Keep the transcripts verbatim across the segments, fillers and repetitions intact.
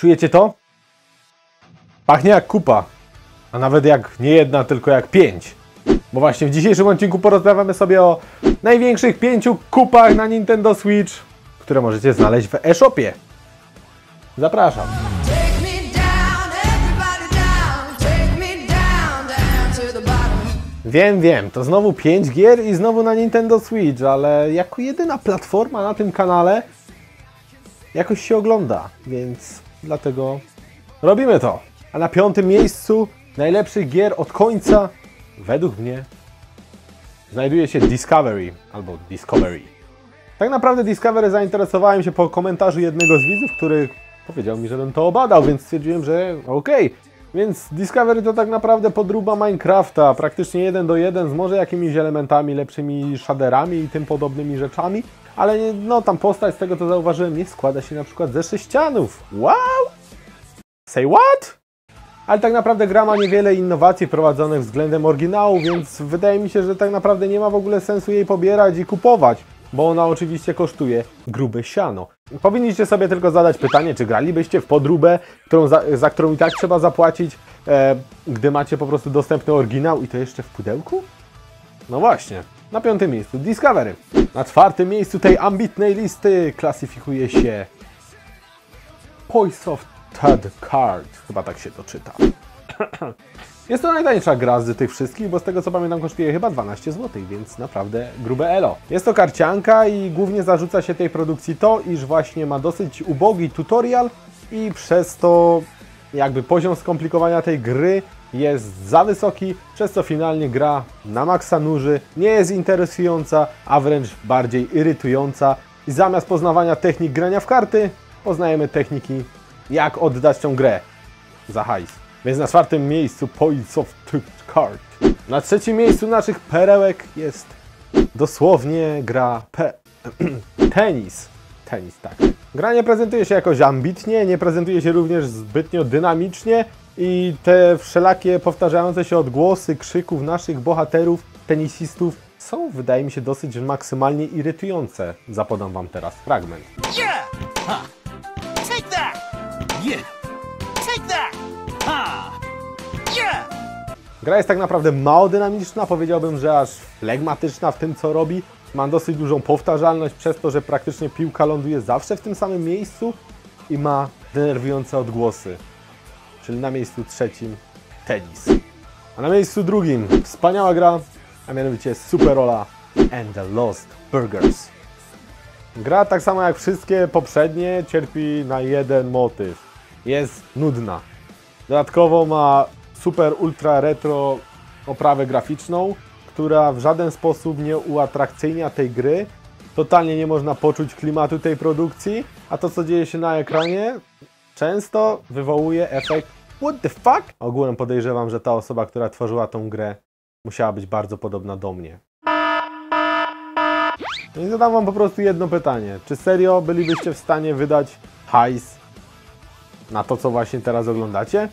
Czujecie to? Pachnie jak kupa. A nawet jak nie jedna, tylko jak pięć. Bo właśnie w dzisiejszym odcinku porozmawiamy sobie o największych pięciu kupach na Nintendo Switch, które możecie znaleźć w e-shopie. Zapraszam. Wiem, wiem, to znowu pięć gier i znowu na Nintendo Switch, ale jako jedyna platforma na tym kanale jakoś się ogląda, więc dlatego robimy to. A na piątym miejscu najlepszych gier od końca, według mnie, znajduje się Discovery, albo Discovery. Tak naprawdę Discovery zainteresowałem się po komentarzu jednego z widzów, który powiedział mi, żebym to obadał, więc stwierdziłem, że okej. Okay. Więc Discovery to tak naprawdę podróba Minecrafta, praktycznie jeden do jeden z może jakimiś elementami, lepszymi shaderami i tym podobnymi rzeczami, ale no tam postać, z tego co zauważyłem, nie składa się na przykład ze sześcianów. Wow! Say what? Ale tak naprawdę gra ma niewiele innowacji wprowadzonych względem oryginału, więc wydaje mi się, że tak naprawdę nie ma w ogóle sensu jej pobierać i kupować, bo ona oczywiście kosztuje grube siano. Powinniście sobie tylko zadać pytanie, czy gralibyście w podróbę, którą za, za którą i tak trzeba zapłacić, e, gdy macie po prostu dostępny oryginał i to jeszcze w pudełku? No właśnie, na piątym miejscu Discovery. Na czwartym miejscu tej ambitnej listy klasyfikuje się Poise of Third Card, chyba tak się to czyta. Jest to najtańsza gra z tych wszystkich, bo z tego co pamiętam kosztuje chyba dwanaście złotych, więc naprawdę grube elo. Jest to karcianka i głównie zarzuca się tej produkcji to, iż właśnie ma dosyć ubogi tutorial i przez to jakby poziom skomplikowania tej gry jest za wysoki, przez co finalnie gra na maksa nuży, nie jest interesująca, a wręcz bardziej irytująca. I zamiast poznawania technik grania w karty, poznajemy techniki, jak oddać tą grę za hajs. Więc na czwartym miejscu Poise of Third Card. Na trzecim miejscu naszych perełek jest dosłownie gra pe tenis. Tenis, tak. Gra nie prezentuje się jakoś ambitnie, nie prezentuje się również zbytnio dynamicznie i te wszelakie powtarzające się odgłosy krzyków naszych bohaterów, tenisistów są, wydaje mi się, dosyć maksymalnie irytujące. Zapodam wam teraz fragment. Yeah! Huh. Take that! Yeah! Take that! Ha! Yeah! Gra jest tak naprawdę mało dynamiczna, powiedziałbym, że aż flegmatyczna w tym, co robi. Ma dosyć dużą powtarzalność przez to, że praktycznie piłka ląduje zawsze w tym samym miejscu i ma denerwujące odgłosy. Czyli na miejscu trzecim tenis. A na miejscu drugim wspaniała gra, a mianowicie Superola and the Lost Burgers. Gra, tak samo jak wszystkie poprzednie, cierpi na jeden motyw. Jest nudna. Dodatkowo ma super ultra retro oprawę graficzną, która w żaden sposób nie uatrakcyjnia tej gry. Totalnie nie można poczuć klimatu tej produkcji, a to, co dzieje się na ekranie, często wywołuje efekt what the fuck? Ogólnie podejrzewam, że ta osoba, która tworzyła tą grę, musiała być bardzo podobna do mnie. No i zadam wam po prostu jedno pytanie. Czy serio bylibyście w stanie wydać hajs na to, co właśnie teraz oglądacie?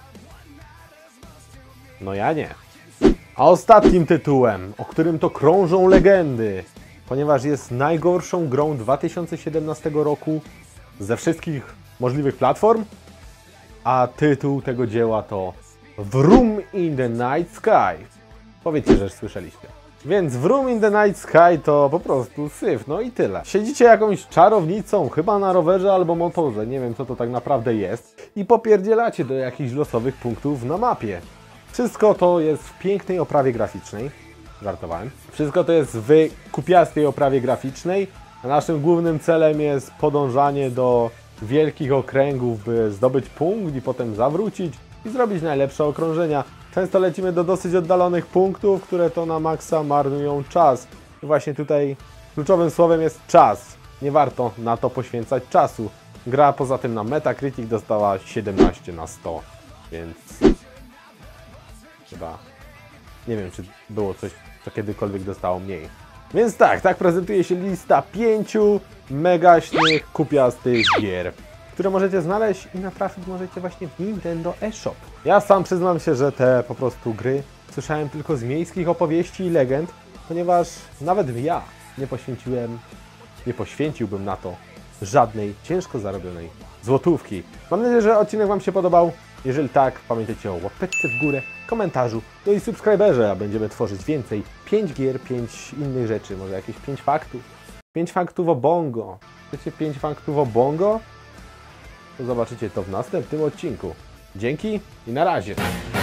No ja nie. A ostatnim tytułem, o którym to krążą legendy, ponieważ jest najgorszą grą dwa tysiące siedemnastego roku ze wszystkich możliwych platform, a tytuł tego dzieła to Vroom in the Night Sky. Powiedzcie, że słyszeliście. Więc Vroom in the Night Sky to po prostu syf, no i tyle. Siedzicie jakąś czarownicą, chyba na rowerze albo motorze, nie wiem co to tak naprawdę jest, i popierdzielacie do jakichś losowych punktów na mapie. Wszystko to jest w pięknej oprawie graficznej, żartowałem. Wszystko to jest w kupiastej oprawie graficznej, a naszym głównym celem jest podążanie do wielkich okręgów, by zdobyć punkt i potem zawrócić i zrobić najlepsze okrążenia. Często lecimy do dosyć oddalonych punktów, które to na maksa marnują czas. I właśnie tutaj kluczowym słowem jest czas. Nie warto na to poświęcać czasu. Gra poza tym na Metacritic dostała siedemnaście na sto, więc chyba nie wiem, czy było coś, co kiedykolwiek dostało mniej. Więc tak, tak prezentuje się lista pięciu megaśnych, kupiastych gier, które możecie znaleźć i natrafić możecie właśnie w Nintendo eShop. Ja sam przyznam się, że te po prostu gry słyszałem tylko z miejskich opowieści i legend, ponieważ nawet ja nie poświęciłem, nie poświęciłbym na to żadnej ciężko zarobionej złotówki. Mam nadzieję, że odcinek Wam się podobał. Jeżeli tak, pamiętajcie o łapeczce w górę, komentarzu, no i subskryberze, a będziemy tworzyć więcej. pięć gier, pięć innych rzeczy, może jakieś pięć faktów. pięć faktów o bongo. Chcecie pięć faktów o bongo? To zobaczycie to w następnym odcinku. Dzięki i na razie.